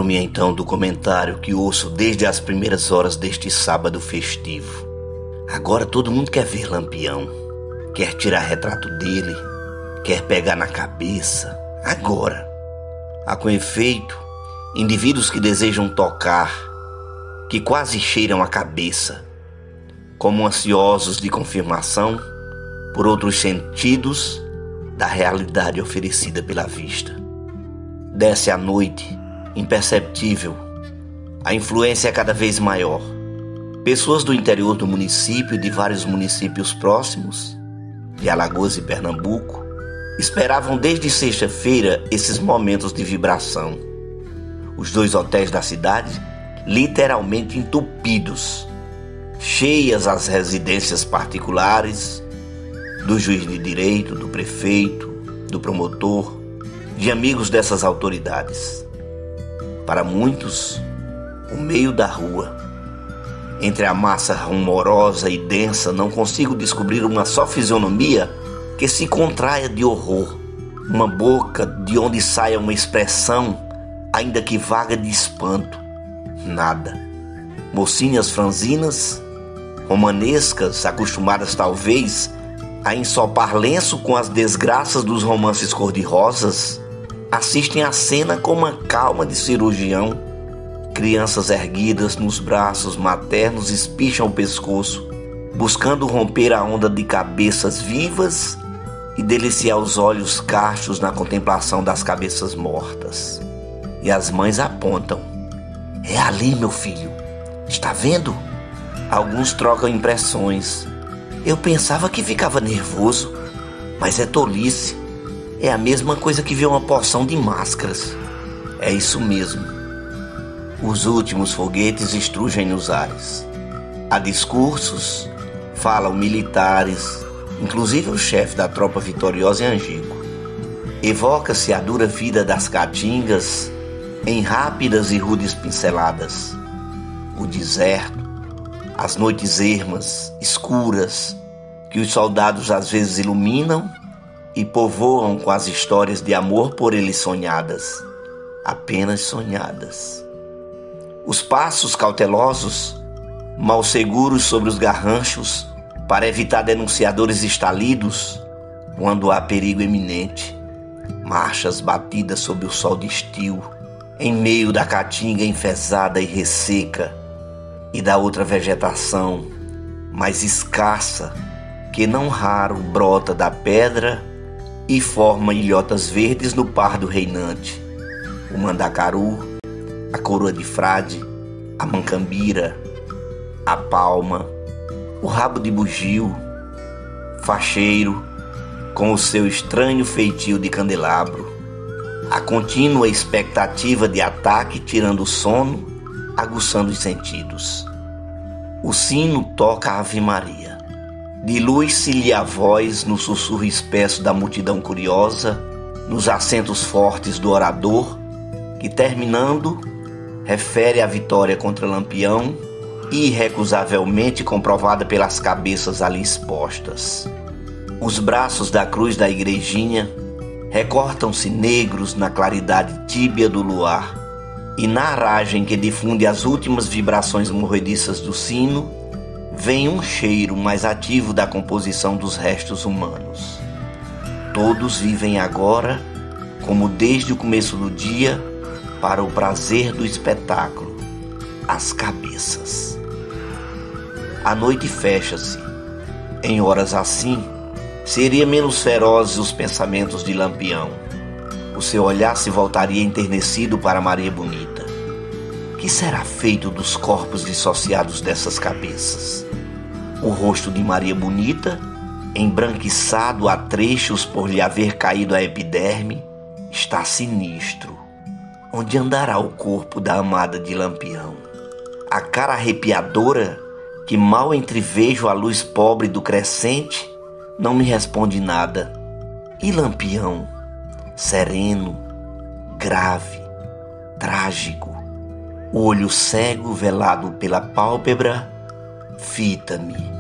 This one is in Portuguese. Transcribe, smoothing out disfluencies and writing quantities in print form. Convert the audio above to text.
Lembrou-me então do comentário que ouço desde as primeiras horas deste sábado festivo. Agora todo mundo quer ver Lampião, quer tirar retrato dele, quer pegar na cabeça. Agora. Há com efeito, indivíduos que desejam tocar, que quase cheiram a cabeça, como ansiosos de confirmação por outros sentidos da realidade oferecida pela vista. Desce a noite, imperceptível, a influência é cada vez maior. Pessoas do interior do município e de vários municípios próximos, de Alagoas e Pernambuco, esperavam desde sexta-feira esses momentos de vibração. Os 2 hotéis da cidade, literalmente entupidos, cheias as residências particulares do juiz de direito, do prefeito, do promotor, de amigos dessas autoridades. Para muitos, o meio da rua. Entre a massa rumorosa e densa, não consigo descobrir uma só fisionomia que se contraia de horror, uma boca de onde saia uma expressão, ainda que vaga, de espanto. Nada. Mocinhas franzinas, romanescas, acostumadas talvez a ensopar lenço com as desgraças dos romances cor-de-rosas, assistem à cena com uma calma de cirurgião. Crianças erguidas nos braços maternos espicham o pescoço, buscando romper a onda de cabeças vivas e deliciar os olhos cachos na contemplação das cabeças mortas. E as mães apontam. É ali, meu filho. Está vendo? Alguns trocam impressões. Eu pensava que ficava nervoso, mas é tolice. É a mesma coisa que ver uma porção de máscaras. É isso mesmo. Os últimos foguetes estrugem nos ares. Há discursos, falam militares, inclusive o chefe da tropa vitoriosa em Angico. Evoca-se a dura vida das caatingas em rápidas e rudes pinceladas. O deserto, as noites ermas, escuras, que os soldados às vezes iluminam e povoam com as histórias de amor por eles sonhadas, apenas sonhadas. Os passos cautelosos, mal seguros sobre os garranchos, para evitar denunciadores estalidos quando há perigo iminente. Marchas batidas sob o sol de estio, em meio da caatinga enfezada e resseca, e da outra vegetação, mais escassa, que não raro brota da pedra e forma ilhotas verdes no pardo reinante. O mandacaru, a coroa de frade, a mancambira, a palma, o rabo de bugio, facheiro, com o seu estranho feitio de candelabro, a contínua expectativa de ataque tirando o sono, aguçando os sentidos. O sino toca a Ave Maria. Dilui-se-lhe a voz no sussurro espesso da multidão curiosa, nos acentos fortes do orador, que, terminando, refere a vitória contra Lampião, irrecusavelmente comprovada pelas cabeças ali expostas. Os braços da cruz da igrejinha recortam-se negros na claridade tíbia do luar, e na aragem que difunde as últimas vibrações morrediças do sino, vem um cheiro mais ativo da composição dos restos humanos. Todos vivem agora, como desde o começo do dia, para o prazer do espetáculo, as cabeças. A noite fecha-se. Em horas assim, seria menos ferozes os pensamentos de Lampião. O seu olhar se voltaria enternecido para Maria Bonita. Que será feito dos corpos dissociados dessas cabeças? O rosto de Maria Bonita, embranquiçado a trechos por lhe haver caído a epiderme, está sinistro. Onde andará o corpo da amada de Lampião? A cara arrepiadora, que mal entrevejo a luz pobre do crescente, não me responde nada. E Lampião, sereno, grave, trágico, o olho cego velado pela pálpebra, fita-me.